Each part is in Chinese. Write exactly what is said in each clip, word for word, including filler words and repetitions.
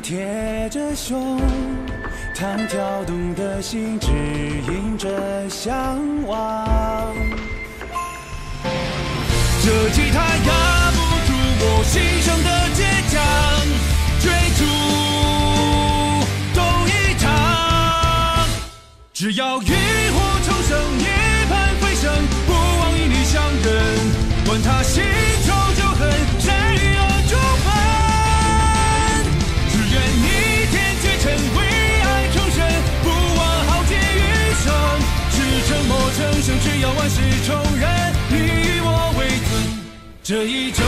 贴着胸，淌跳动的心指引着向往。这吉他压不住我心上的倔强，追逐都一场。只要浴火重生，涅槃飞升，不枉与你相认，管他新仇旧恨，谁恶诸分。只愿一天绝尘，为爱重生，不枉浩劫余生。是沉默成生，只要万事重认，你与我为尊，这一生。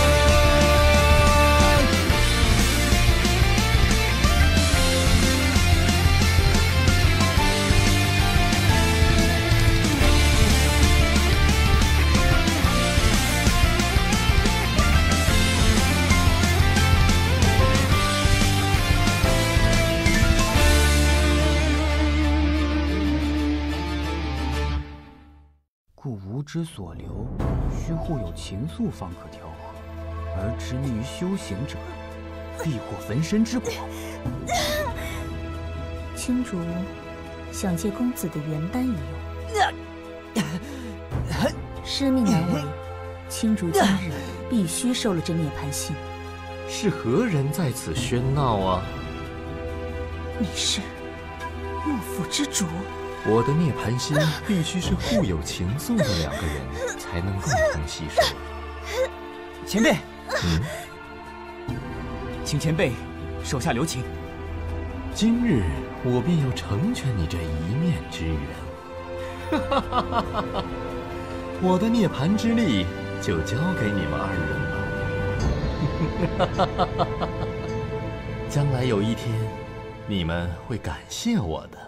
故无知所留，须护有情愫方可调和；而执迷于修行者，必获焚身之果。 青竹想借公子的元丹一用，师命难违，青竹今日必须收了这涅槃心。 是何人在此喧闹啊？ 你是幕府之主。 我的涅槃心必须是互有情愫的两个人才能共同吸收。 前辈， 嗯， 请前辈手下留情。 今日我便要成全你这一面之缘。哈哈哈哈哈！我的涅槃之力就交给你们二人了。哈哈哈哈哈！将来有一天，你们会感谢我的。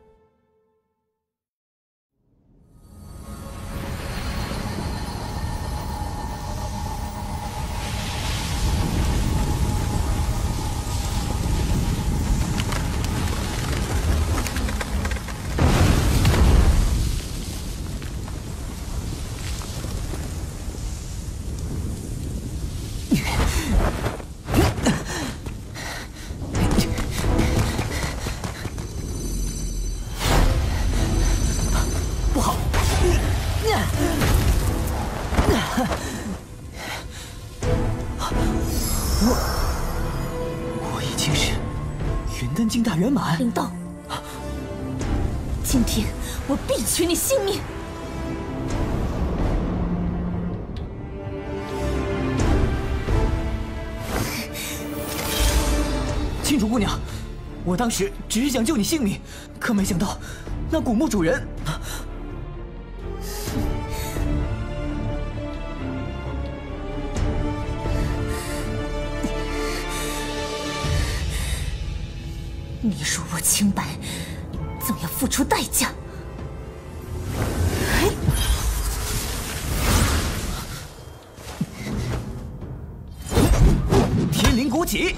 境大圆满， 林动，今天我必取你性命！ 青竹姑娘，我当时只是想救你性命，可没想到那古墓主人…… 你辱我清白，总要付出代价。 天灵鼓起！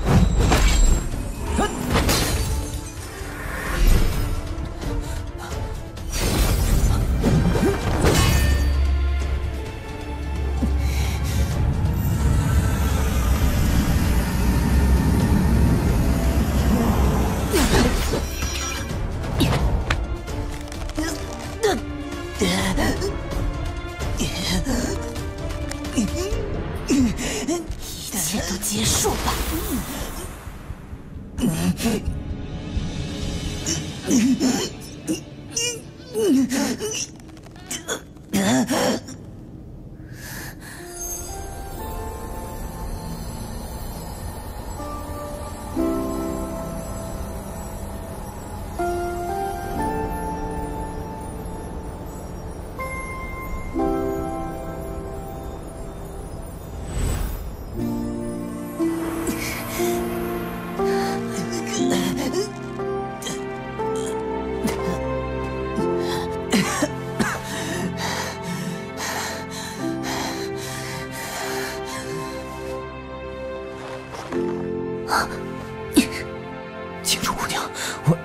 青竹姑娘，我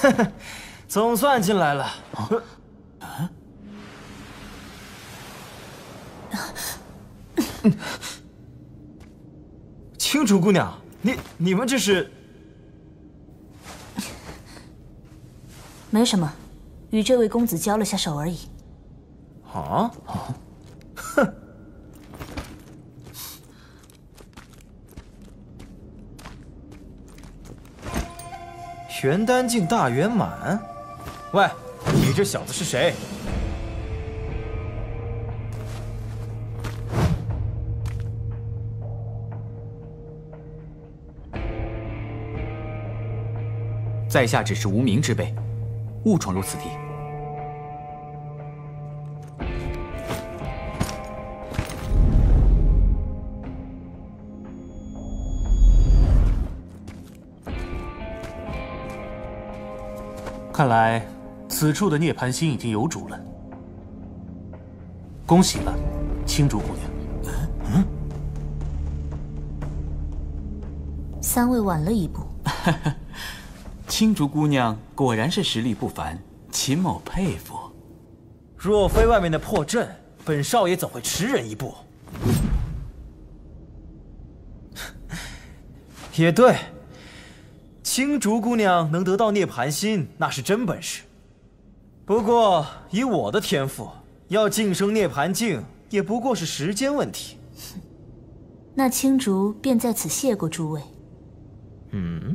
总算进来了。 啊？ 青竹姑娘，你你们这是？ 没什么，与这位公子交了下手而已。 啊？啊？哼！玄丹境大圆满？喂，你这小子是谁？ 在下只是无名之辈，误闯入此地。 看来此处的涅槃心已经有主了。恭喜了，青竹姑娘。 嗯， 三位晚了一步。 青竹姑娘果然是实力不凡，秦某佩服。 若非外面的破阵，本少爷怎会迟人一步？也对，青竹姑娘能得到涅槃心，那是真本事。不过以我的天赋，要晋升涅槃境，也不过是时间问题。 那青竹便在此谢过诸位。 嗯。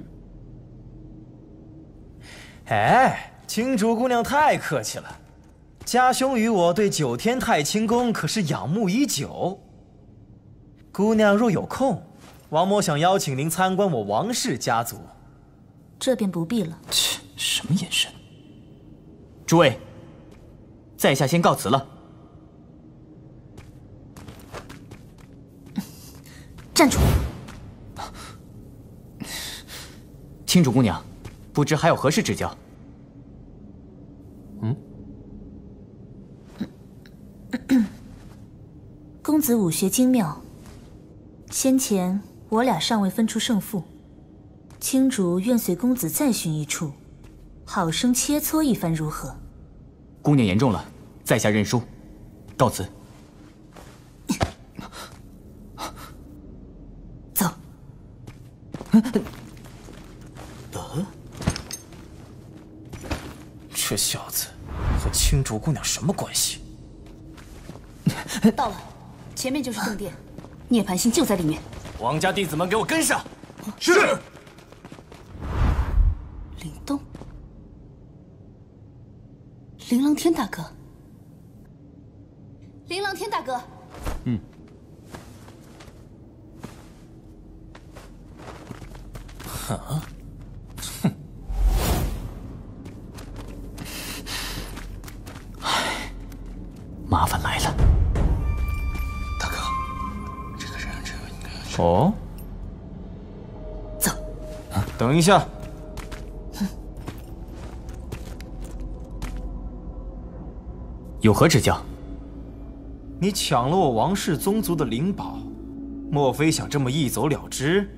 哎，青竹姑娘太客气了，家兄与我对九天太清宫可是仰慕已久。姑娘若有空，王某想邀请您参观我王氏家族。 这便不必了。 切，什么眼神？诸位，在下先告辞了。 站住！ 青竹姑娘，不知还有何事指教？ 嗯。 公子武学精妙，先前我俩尚未分出胜负，青竹愿随公子再寻一处，好生切磋一番，如何？ 姑娘言重了，在下认输，告辞。 走。 这小子和青竹姑娘什么关系？ 到了，前面就是正殿，涅槃心就在里面。 王家弟子们，给我跟上！ 是。 灵动，琳琅天大哥，琳琅天大哥。 嗯。 啊！哼！ 唉，麻烦来了。 大哥，这个人这个应该…… 哦。 走。 等一下。 有何指教？ 你抢了我王氏宗族的灵宝，莫非想这么一走了之？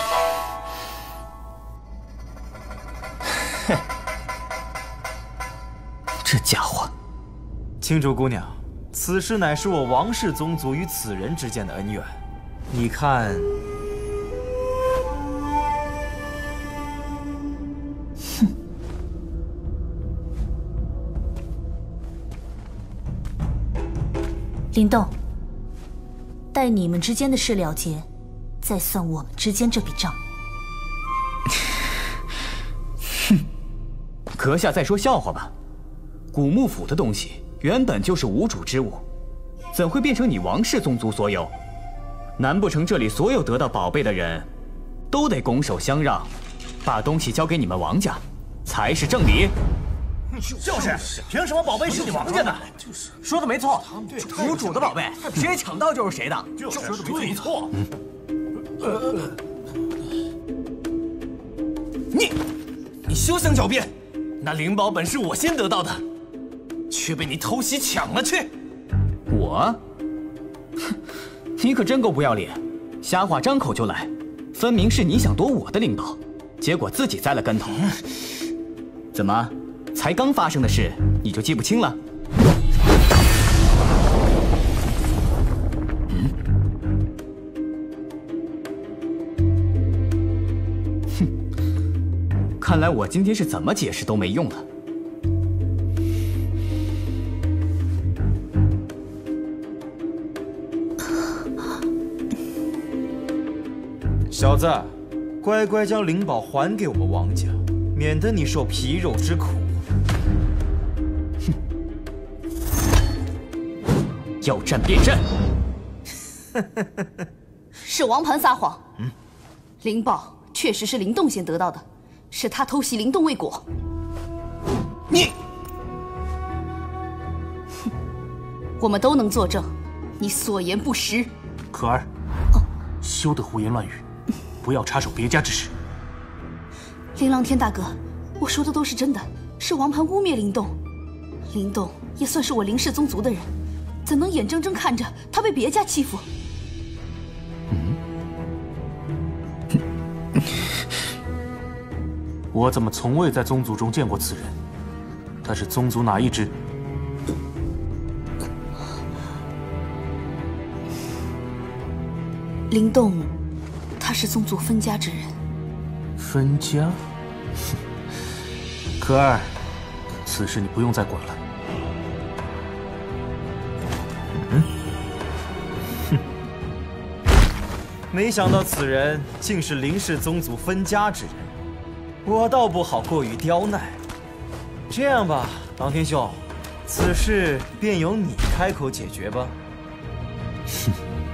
哼，这家伙！ 青竹姑娘，此事乃是我王氏宗族与此人之间的恩怨，你看…… 哼！林动，待你们之间的事了结，再算我们之间这笔账。 哼，阁下在说笑话吧？古墓府的东西原本就是无主之物，怎会变成你王氏宗族所有？难不成这里所有得到宝贝的人，都得拱手相让，把东西交给你们王家，才是正理？ 就是，凭什么宝贝是你王家的？就是，说的没错，无主的宝贝，谁抢到就是谁的，就是说的没错。呃，你，你休想狡辩！那灵宝本是我先得到的，却被你偷袭抢了去。 我？哼，你可真够不要脸，瞎话张口就来，分明是你想夺我的灵宝，结果自己栽了跟头。 怎么，才刚发生的事你就记不清了？嗯，哼，看来我今天是怎么解释都没用了。 小子，乖乖将灵宝还给我们王家，免得你受皮肉之苦。 哼，要战便战。 是王盘撒谎。 嗯， 灵宝确实是灵动先得到的，是他偷袭灵动未果。 你， 哼，我们都能作证，你所言不实。 可儿， 哦， 休得胡言乱语。不要插手别家之事。 灵狼天大哥，我说的都是真的，是王盘污蔑灵动。灵动也算是我灵氏宗族的人，怎能眼睁睁看着他被别家欺负？ 嗯，我怎么从未在宗族中见过此人？他是宗族哪一支？ 灵动。他是宗族分家之人。 分家？可儿，此事你不用再管了。 嗯，哼，没想到此人竟是林氏宗族分家之人，我倒不好过于刁难。这样吧，狼天兄，此事便由你开口解决吧。 哼。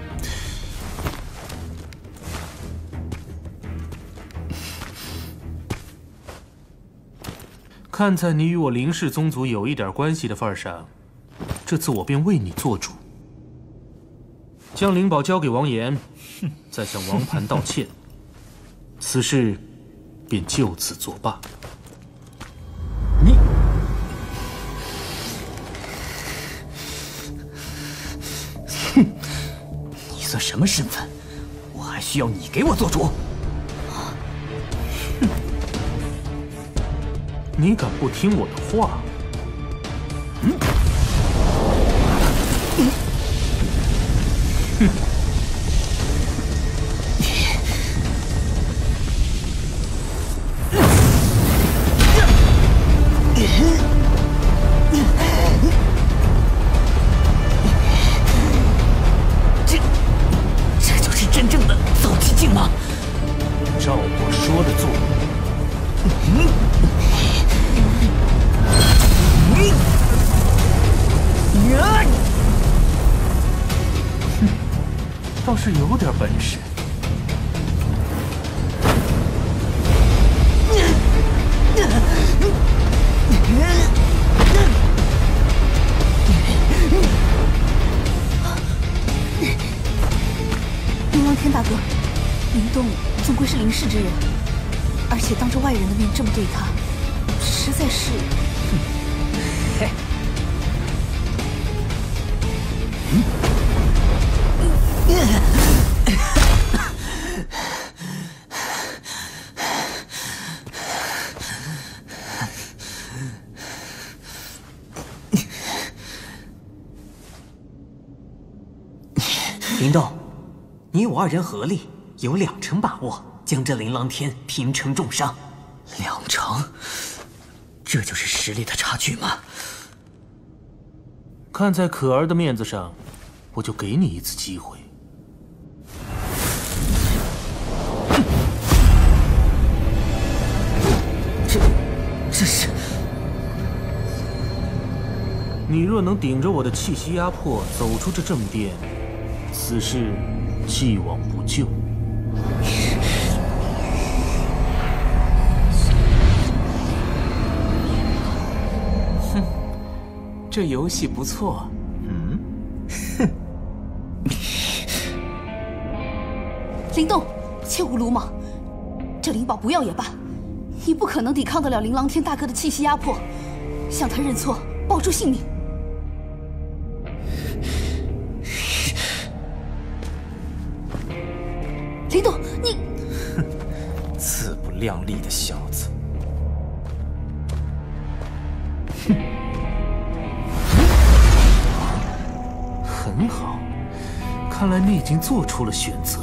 看在你与我林氏宗族有一点关系的份上，这次我便为你做主，将灵宝交给王岩，再向王盘道歉，此事便就此作罢。 你，哼，你算什么身份？我还需要你给我做主？ 你敢不听我的话？嗯，哼！ 这，这就是真正的走极境吗？ 照我说的做。 嗯。 倒是有点本事。 灵王天大哥，灵动总归是林氏之人，而且当着外人的面这么对他，实在是…… 嘿。 灵动，你我二人合力，有两成把握将这琳琅天拼成重伤。 两成？这就是实力的差距吗？ 看在可儿的面子上，我就给你一次机会。 这，这是…… 你若能顶着我的气息压迫走出这正殿，此事既往不咎。 哼，这游戏不错。 嗯，哼。 灵动，切勿鲁莽。这灵宝不要也罢，你不可能抵抗得了琳琅天大哥的气息压迫，向他认错，保住性命。灵动，你…… 哼，自不量力的小子！ 很好，看来你已经做出了选择。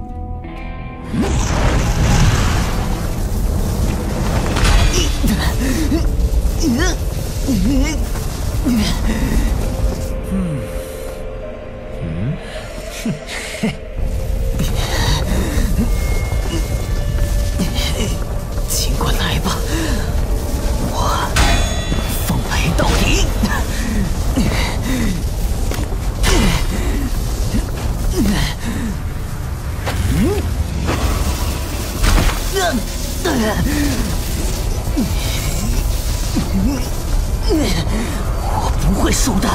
嗯，嗯，嘿，尽管来吧，我奉陪到底。我不会输的。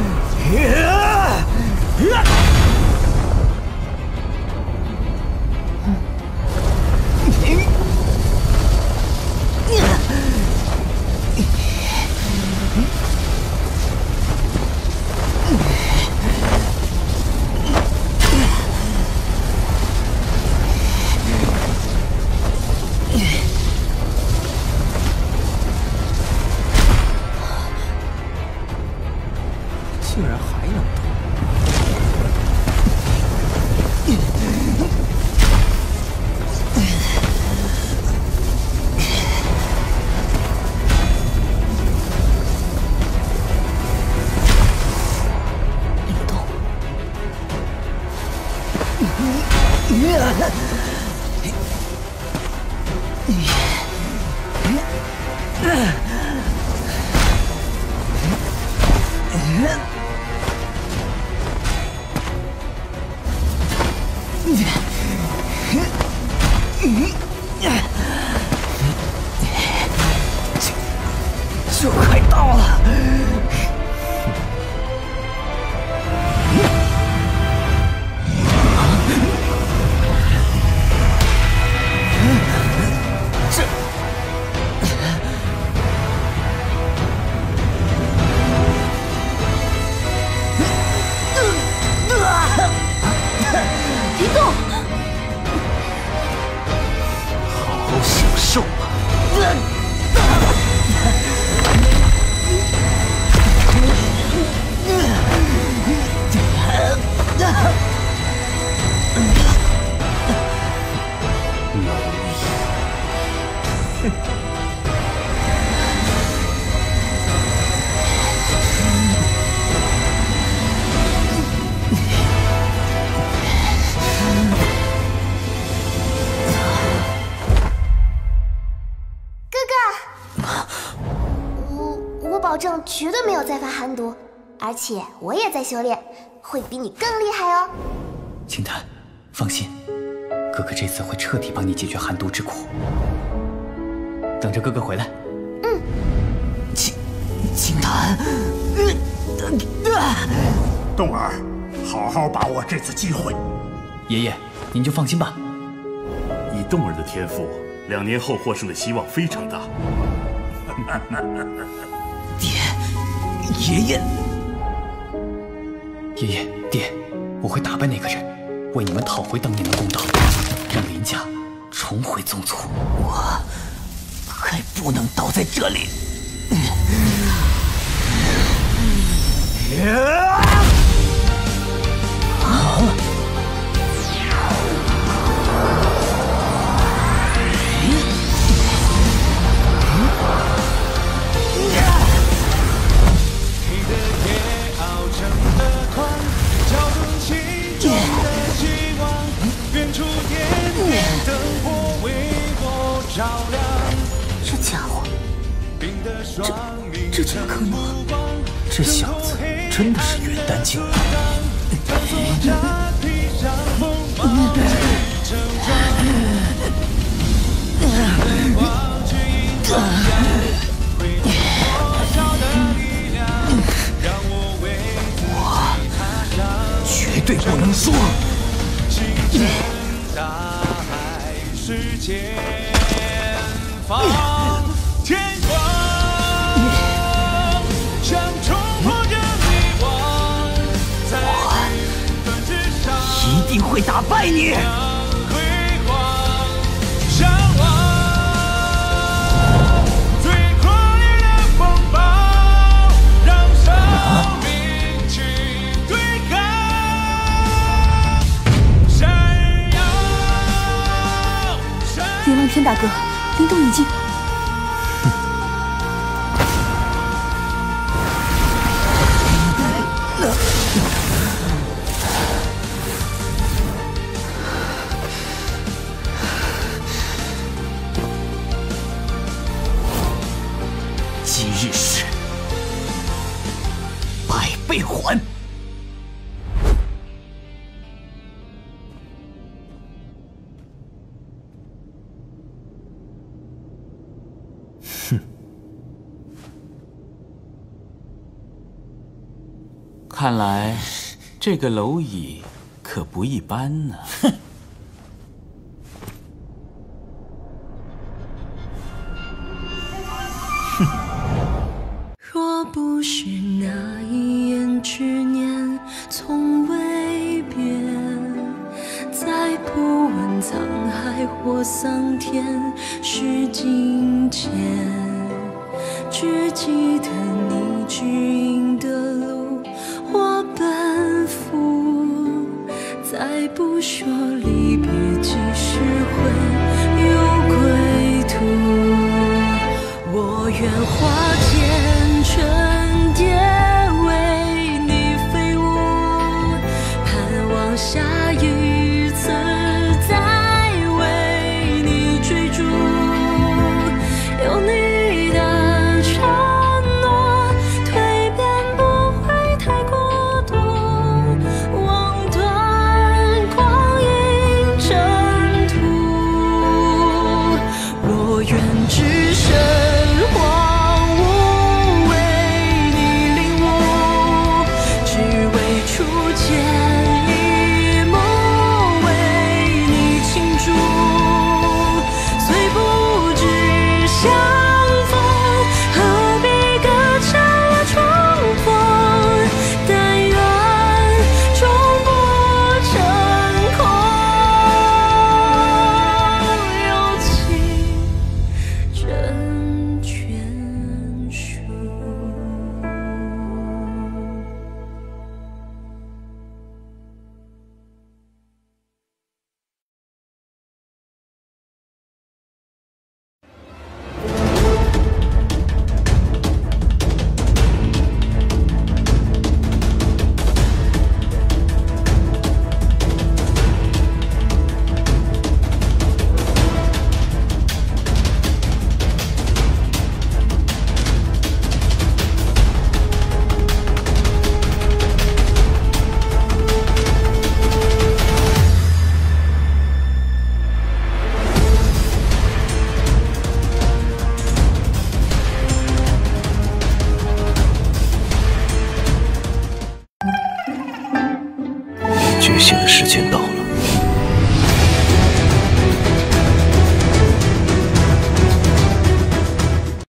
竟然还能动！ 灵动！ 就快到了。这， 别动！ 好好享受吧。 保证绝对没有再发寒毒，而且我也在修炼，会比你更厉害哦。 青檀，放心，哥哥这次会彻底帮你解决寒毒之苦。等着哥哥回来。 嗯。 青青檀， 冬儿，好好把握这次机会。 爷爷，您就放心吧。 以冬儿的天赋，两年后获胜的希望非常大。 爹，爷爷， 爷爷，爹，我会打败那个人，为你们讨回当年的公道，让林家重回宗族。 我还不能倒在这里。啊！ 这家伙，这这怎么可能？ 这小子真的是元丹境。 我绝对不能输。 天光想冲破这迷惘，在云端之上一定会打败你。 辉煌向往最狂烈的风暴。 备还。 哼，看来这个蝼蚁可不一般呢。哼。 若不是那一眼执念从未变，再不问沧海或桑田是境迁，只记得你指引的路我奔赴，再不说离别几时会有归途，我愿化天成蝶为你飞舞，盼望下一次再为你追逐，有你的承诺，蜕变不会太过多，望断光阴尘土，我愿只身。 觉醒的时间到了。